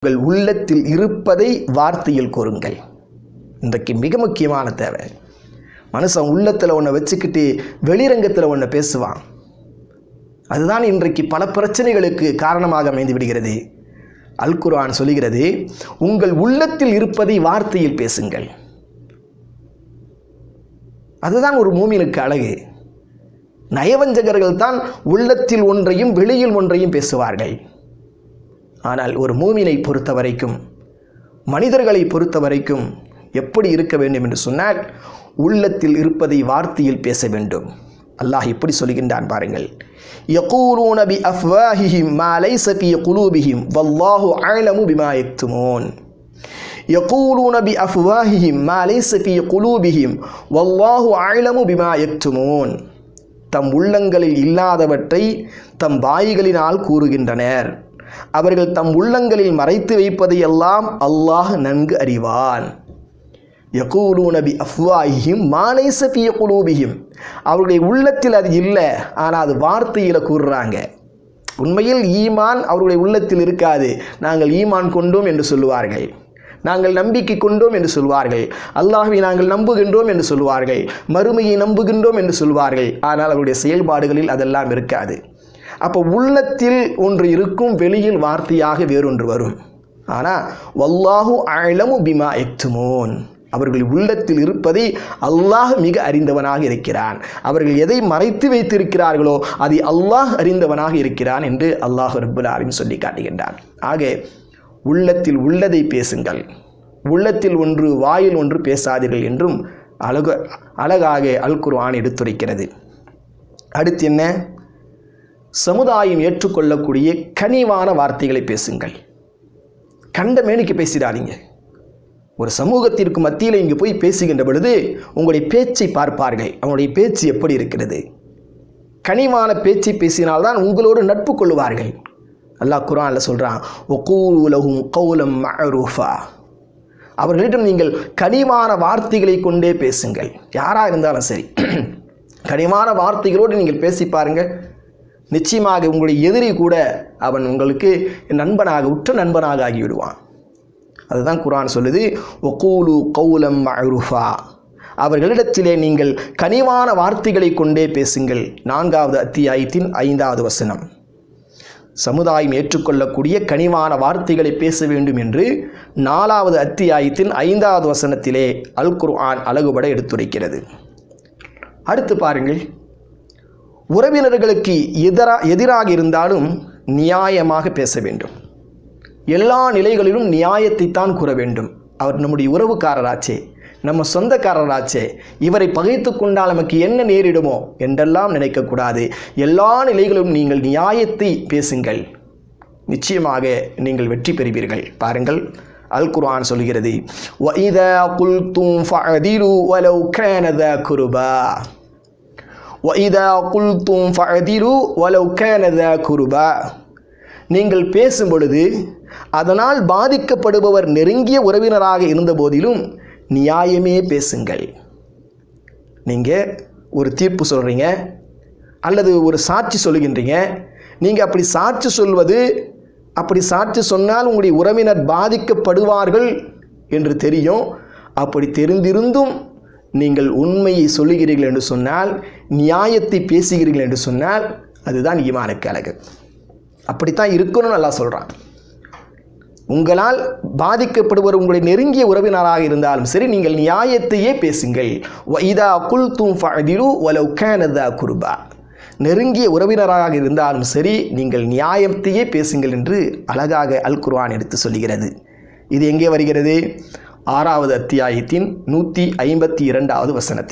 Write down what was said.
உங்கள் உள்ளத்தில் இருப்பதை வார்த்தையில் கூறுங்கள். இன்றைக்கு மிக முக்கியமான தேவை. மனுஷன் உள்ளத்தில் ஒன்றை வச்சுக்கிட்டு வெளிரங்கத்தில் ஒன்றை பேசுவான். அதுதான் இன்றைக்கு பல பிரச்சனைகளுக்கு காரணமாக அமைந்து விடுகிறது. அல் குர்ஆன் சொல்கிறது, உங்கள் உள்ளத்தில் இருப்பதை வார்த்தையில் பேசுங்கள். அதுதான் ஒரு மூமினுக்கு அழகு. நயவஞ்சகர்கள் தான் உள்ளத்தில் ஒன்றையும் வெளியில் ஒன்றையும் பேசுவார்கள். ஆனால் ஒரு மூமினை பொறுத்த வரைக்கும், மனிதர்களை பொறுத்த வரைக்கும் எப்படி இருக்க வேண்டும் என்று சொன்னால், உள்ளத்தில் இருப்பதை வார்த்தையில் பேச வேண்டும். அல்லாஹ் எப்படி சொல்கின்றான் பாருங்கள். யகூலூன பி அஃப்வாஹிஹிம் மா லைஸ ஃபீ குலூபிஹிம் வல்லாஹு அஅலமு பிமா யக்துமூன். யகூலூன பி அஃப்வாஹிஹிம் மா லைஸ ஃபீ குலூபிஹிம் வல்லாஹு அஅலமு பிமா யக்துமூன். தம் உள்ளங்களில் இல்லாதவற்றை தம் வாய்களினால் கூறுகின்றனர். அவர்கள் தம் உள்ளங்களில் மறைத்து வைப்பதையெல்லாம் அல்லாஹ் நன்கு அறிவான். யகூலூன பி அஃப்வாஹிஹிம் மா லைஸ ஃபீ குலூபிஹிம். அவருடைய உள்ளத்தில் அது இல்லை, ஆனால் அது வார்த்தையில் கூறுறாங்க. உண்மையில் ஈமான் அவருடைய உள்ளத்தில் இருக்காது. நாங்கள் ஈமான் கொண்டோம் என்று சொல்லுவார்கள், நாங்கள் நம்பிக்கை கொண்டோம் என்று சொல்வார்கள், அல்லாஹ்வை நாங்கள் நம்புகின்றோம் என்று சொல்வார்கள், மறுமையை நம்புகின்றோம் என்று சொல்வார்கள். ஆனால் அவருடைய செயல்பாடுகளில் அதெல்லாம் இருக்காது. அப்போ உள்ளத்தில் ஒன்று இருக்கும், வெளியில் வார்த்தையாக வேறொன்று வரும். ஆனால் வல்லாஹு அஅலமு பிமா யக்துமூன். அவர்கள் உள்ளத்தில் இருப்பதை அல்லாஹ் மிக அறிந்தவனாக இருக்கிறான். அவர்கள் எதை மறைத்து வைத்திருக்கிறார்களோ அதை அல்லாஹ் அறிந்தவனாக இருக்கிறான் என்று அல்லாஹ் ரப்பல் ஆலமீன் சொல்லி காட்டுகின்றான். ஆக உள்ளத்தில் உள்ளதை பேசுங்கள், உள்ளத்தில் ஒன்று வாயில் ஒன்று பேசாதீர்கள் என்றும் அழகாக அல் குர்ஆன் எடுத்துரைக்கிறது. அடுத்து என்ன? சமுதாயம் ஏற்றுக்கொள்ளக்கூடிய கனிவான வார்த்தைகளை பேசுங்கள். கண்ட மேனிக்கு பேசிடாதீங்க. ஒரு சமூகத்திற்கு மத்தியில் இங்கு போய் பேசுகின்ற பொழுது உங்களுடைய பேச்சை பார்ப்பார்கள். அவனுடைய பேச்சு எப்படி இருக்கிறது? கனிவான பேச்சை பேசினால்தான் உங்களோடு நட்பு கொள்வார்கள். அல்லாஹ் குர்ஆனில் சொல்கிறான், வகூலு லஹும் கௌலம் மஅரூஃபா. அவர்களிடம் நீங்கள் கனிவான வார்த்தைகளை கொண்டே பேசுங்கள். யாராக இருந்தாலும் சரி, கனிவான வார்த்தைகளோடு நீங்கள் பேசி பாருங்கள். நிச்சயமாக உங்களுடைய எதிரி கூட அவன் உங்களுக்கு நண்பனாக, உற்ற நண்பனாக ஆகிவிடுவான். அதுதான் குர்ஆன் சொல்லுது, வகூலு கௌலம் மஅரூஃபா. அவர்களிடத்திலே நீங்கள் கனிவான வார்த்தைகளை கொண்டே பேசுங்கள். 4வது அத்தியாயத்தின் 5வது வசனம். சமுதாயம் ஏற்றுக்கொள்ளக்கூடிய கனிவான வார்த்தைகளை பேச வேண்டும் என்று 4வது அத்தியாயத்தின் 5வது வசனத்திலே அல் குர்ஆன் அழகுபட எடுத்துரைக்கிறது. அடுத்து பாருங்கள், உறவினர்களுக்கு எதிராக இருந்தாலும் நியாயமாக பேச வேண்டும். எல்லா நிலைகளிலும் நியாயத்தை தான் கூற வேண்டும். அவர் நம்முடைய உறவுக்காரராச்சே, நம்ம சொந்தக்காரராச்சே, இவரை பகைத்து கொண்டால் நமக்கு என்ன நேரிடுமோ என்றெல்லாம் நினைக்கக்கூடாது. எல்லா நிலைகளிலும் நீங்கள் நியாயத்தை பேசுங்கள். நிச்சயமாக நீங்கள் வெற்றி பெறுவீர்கள். பாருங்கள், அல் குர்ஆன் சொல்கிறது, வஇதா குல்தும் ஃபஅதிலு வலவ் கான தா குர்பா. வஇதா குல்தும் ஃபஅதிலு வலவ் கான தா குர்பா. நீங்கள் பேசும் பொழுது அதனால் பாதிக்கப்படுபவர் நெருங்கிய உறவினராக இருந்த போதிலும் நியாயமே பேசுங்கள். நீங்கள் ஒரு தீர்ப்பு சொல்கிறீங்க அல்லது ஒரு சாட்சி சொல்லுகின்றீங்க. நீங்கள் அப்படி சாட்சி சொல்வது, அப்படி சாட்சி சொன்னால் உங்களுடைய உறவினர் பாதிக்கப்படுவார்கள் என்று தெரியும். அப்படி தெரிந்திருந்தும் நீங்கள் உண்மையை சொல்லுகிறீர்கள் என்று சொன்னால், நியாயத்தை பேசுகிறீர்கள் என்று சொன்னால், அதுதான் ஈமானுக்கு அழகு. அப்படித்தான் இருக்கணும்னு அல்லாஹ் சொல்கிறான். உங்களால் பாதிக்கப்படுவர் உங்களுடைய நெருங்கிய உறவினராக இருந்தாலும் சரி, நீங்கள் நியாயத்தையே பேசுங்கள். வஇதா குல்தும் ஃபஅதிலு வலவ் கான தா குர்பா. நெருங்கிய உறவினராக இருந்தாலும் சரி, நீங்கள் நியாயத்தையே பேசுங்கள் என்று அழகாக அல் குர்ஆன் எடுத்து சொல்கிறது. இது எங்கே வருகிறது? 6வது அத்தியாயத்தின் 152வது வசனத்தில்.